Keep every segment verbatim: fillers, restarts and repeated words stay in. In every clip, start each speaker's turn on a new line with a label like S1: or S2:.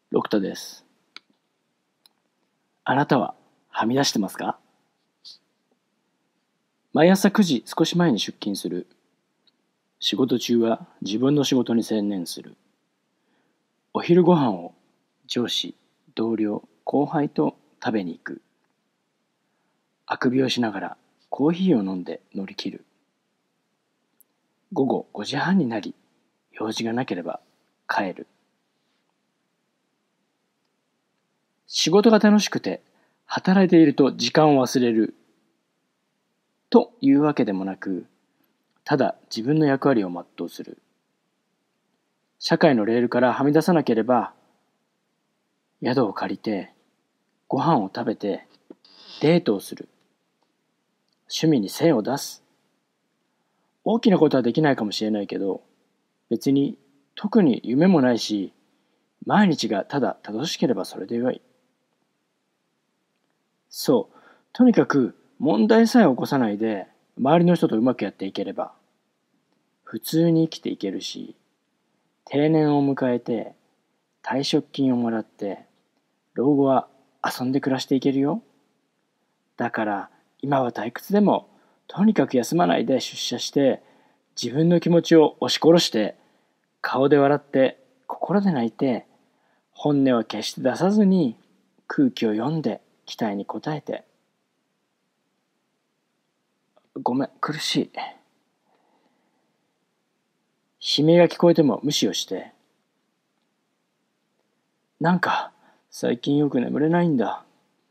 S1: 六田です。あなたははみ出してますか？毎朝くじ少し前に出勤する。仕事中は自分の仕事に専念する。お昼ご飯を上司、同僚、後輩と食べに行く。あくびをしながらコーヒーを飲んで乗り切る。午後ごじはんになり、用事がなければ帰る。仕事が楽しくて働いていると時間を忘れるというわけでもなく、ただ自分の役割を全うする。社会のレールからはみ出さなければ、宿を借りてご飯を食べてデートをする。趣味に精を出す。大きなことはできないかもしれないけど、別に特に夢もないし、毎日がただ楽しければそれでよい。そう、とにかく問題さえ起こさないで、周りの人とうまくやっていければ、普通に生きていけるし、定年を迎えて、退職金をもらって、老後は遊んで暮らしていけるよ。だから、今は退屈でも、とにかく休まないで出社して、自分の気持ちを押し殺して、顔で笑って、心で泣いて、本音は決して出さずに、空気を読んで、期待に応えて。ごめん、苦しい。悲鳴が聞こえても無視をして。なんか、最近よく眠れないんだ。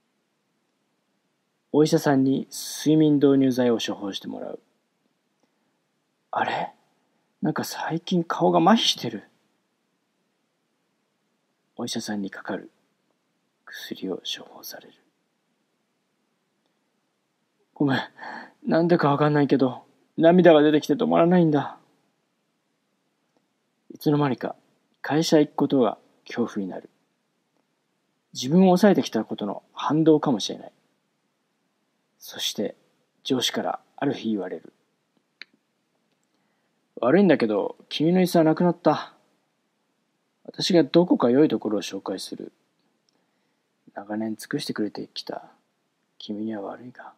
S1: お医者さんに睡眠導入剤を処方してもらう。あれ？なんか最近顔が麻痺してる。お医者さんにかかる。薬を処方される。ごめん。なんでかわかんないけど、涙が出てきて止まらないんだ。いつの間にか会社行くことが恐怖になる。自分を抑えてきたことの反動かもしれない。そして上司からある日言われる。悪いんだけど、君の椅子はなくなった。私がどこか良いところを紹介する。長年尽くしてくれてきた君には悪いが。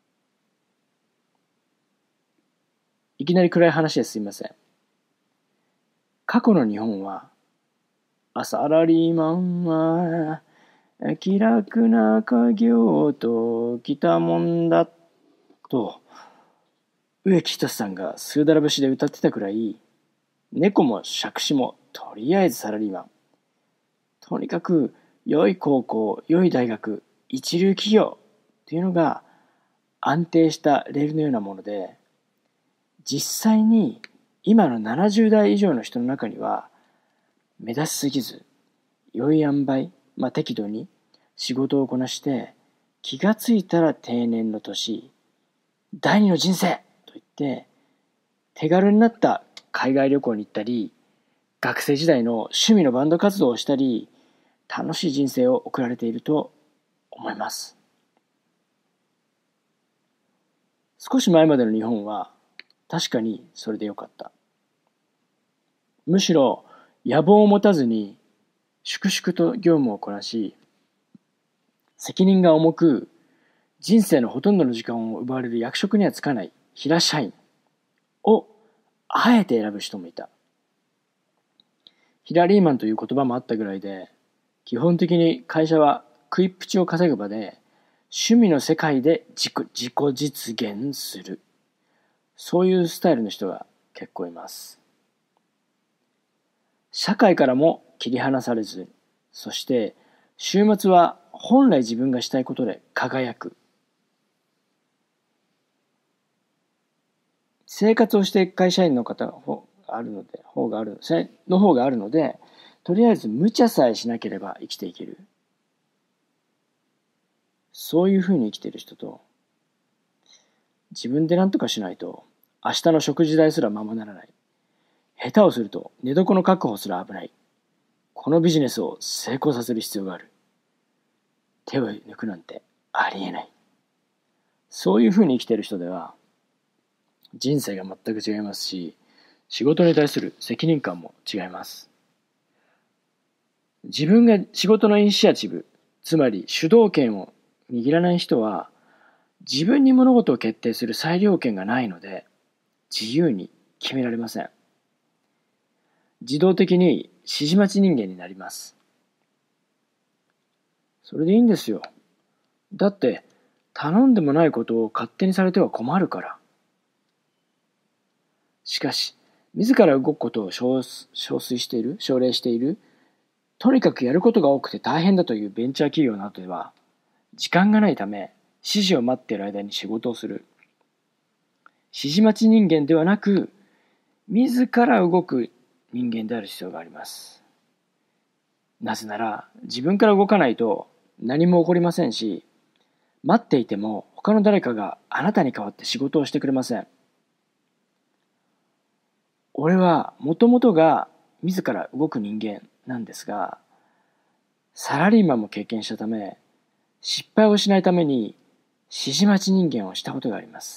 S1: いきなり暗い話ですいません。過去の日本は、サラリーマンは気楽な家業と来たもんだと、植木仁さんがスーダラ節で歌ってたくらい、猫も杓子もとりあえずサラリーマン。とにかく良い高校、良い大学、一流企業っていうのが安定したレールのようなもので、実際に今のななじゅう代以上の人の中には目立ちすぎず、良い塩梅、まあ適度に仕事をこなして、気がついたら定年の年、第二の人生と言って、手軽になった海外旅行に行ったり、学生時代の趣味のバンド活動をしたり、楽しい人生を送られていると思います。少し前までの日本は確かにそれでよかった。むしろ野望を持たずに粛々と業務をこなし、責任が重く人生のほとんどの時間を奪われる役職には就かない平社員をあえて選ぶ人もいた。ヒラリーマンという言葉もあったぐらいで、基本的に会社は食いっぷちを稼ぐ場で、趣味の世界で自己、自己実現する。そういうスタイルの人が結構います。社会からも切り離されず、そして週末は本来自分がしたいことで輝く。生活をして会社員の方があるので、方があるの方があるので、とりあえず無茶さえしなければ生きていける。そういうふうに生きている人と、自分で何とかしないと明日の食事代すらままならない。下手をすると寝床の確保すら危ない。このビジネスを成功させる必要がある。手を抜くなんてありえない。そういうふうに生きている人では、人生が全く違いますし、仕事に対する責任感も違います。 自分が仕事のイニシアチブ、つまり主導権を握らない人は、自分に物事を決定する裁量権がないので、自由に決められません。自動的に指示待ち人間になります。それでいいんですよ。だって、頼んでもないことを勝手にされては困るから。しかし、自ら動くことを奨推している、奨励している、とにかくやることが多くて大変だというベンチャー企業などでは、時間がないため、指示を待っている間に仕事をする。指示待ち人間ではなく、自ら動く人間である必要があります。なぜなら、自分から動かないと何も起こりませんし、待っていても他の誰かがあなたに代わって仕事をしてくれません。俺はもともとが自ら動く人間なんですが、サラリーマンも経験したため、失敗をしないために指示待ち人間をしたことがあります。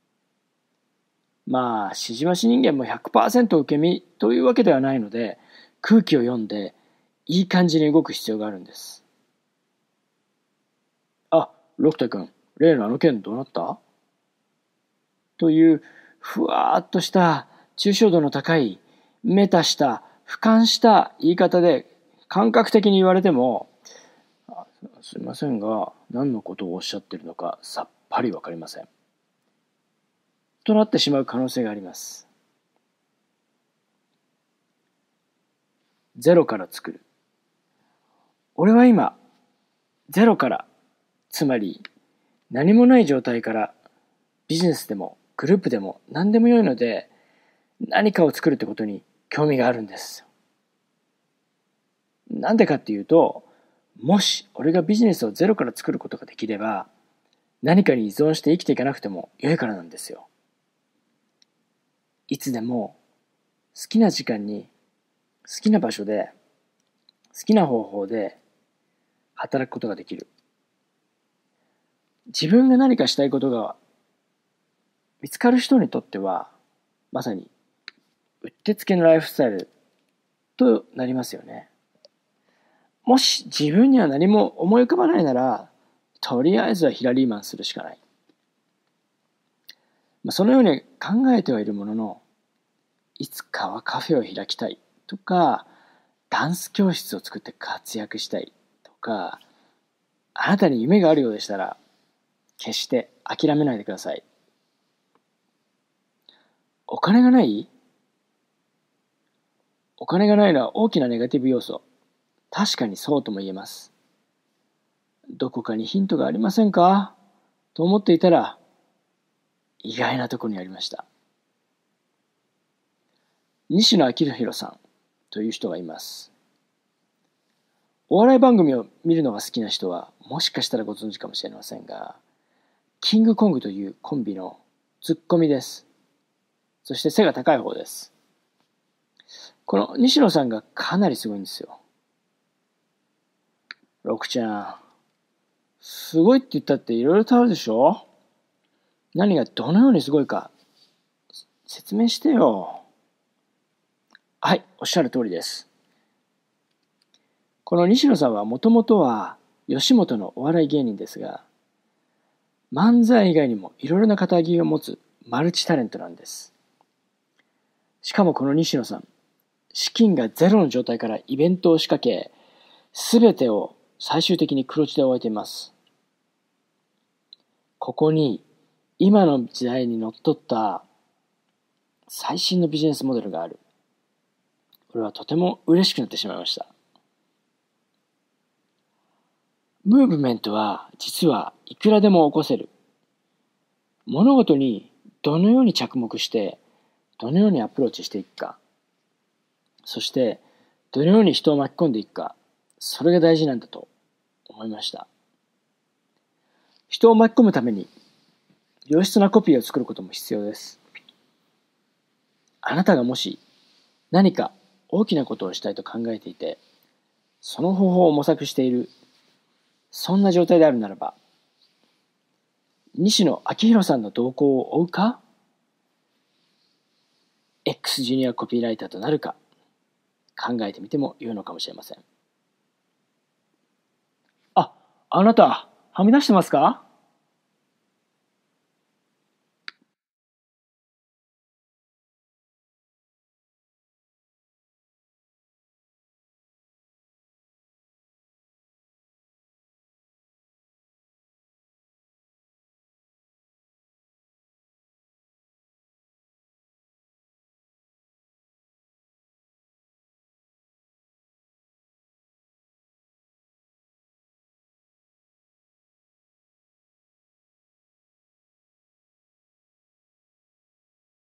S1: まあ、指示待ち人間も ひゃくパーセント 受け身というわけではないので、空気を読んでいい感じに動く必要があるんです。あ、六太君、例のあの件どうなった？というふわーっとした抽象度の高いメタした俯瞰した言い方で感覚的に言われても、すいませんが何のことをおっしゃっているのかさっぱりわかりませんとなってしまう可能性があります。ゼロから作る。俺は今ゼロから、つまり何もない状態からビジネスでもグループでも何でもよいので何かを作るってことに興味があるんです。なんでかっていうと、もし俺がビジネスをゼロから作ることができれば何かに依存して生きていかなくても良いからなんですよ。いつでも好きな時間に好きな場所で好きな方法で働くことができる。自分が何かしたいことが見つかる人にとってはまさにうってつけのライフスタイルとなりますよね。もし自分には何も思い浮かばないなら、とりあえずはヒラリーマンするしかない。そのように考えてはいるものの、いつかはカフェを開きたいとか、ダンス教室を作って活躍したいとか、あなたに夢があるようでしたら、決して諦めないでください。お金がない？お金がないのは大きなネガティブ要素。確かにそうとも言えます。どこかにヒントがありませんかと思っていたら、意外なところにありました。西野昭弘さんという人がいます。お笑い番組を見るのが好きな人はもしかしたらご存知かもしれませんが、キングコングというコンビのツッコミです。そして背が高い方です。この西野さんがかなりすごいんですよ。六ちゃん、すごいって言ったっていろいろとあるでしょ？何がどのようにすごいか説明してよ。はい、おっしゃる通りです。この西野さんはもともとは吉本のお笑い芸人ですが、漫才以外にもいろいろな肩書きを持つマルチタレントなんです。しかもこの西野さん、資金がゼロの状態からイベントを仕掛け、すべてを最終的に黒字で終えています。ここに今の時代にのっとった最新のビジネスモデルがある。これはとても嬉しくなってしまいました。ムーブメントは実はいくらでも起こせる。物事にどのように着目して、どのようにアプローチしていくか、そしてどのように人を巻き込んでいくか、それが大事なんだと思いました。人を巻き込むために良質なコピーを作ることも必要です。あなたがもし何か大きなことをしたいと考えていて、その方法を模索している、そんな状態であるならば、西野昭弘さんの動向を追うか、X ジュニアコピーライターとなるか、考えてみても良いのかもしれません。 あなた、はみ出してますか？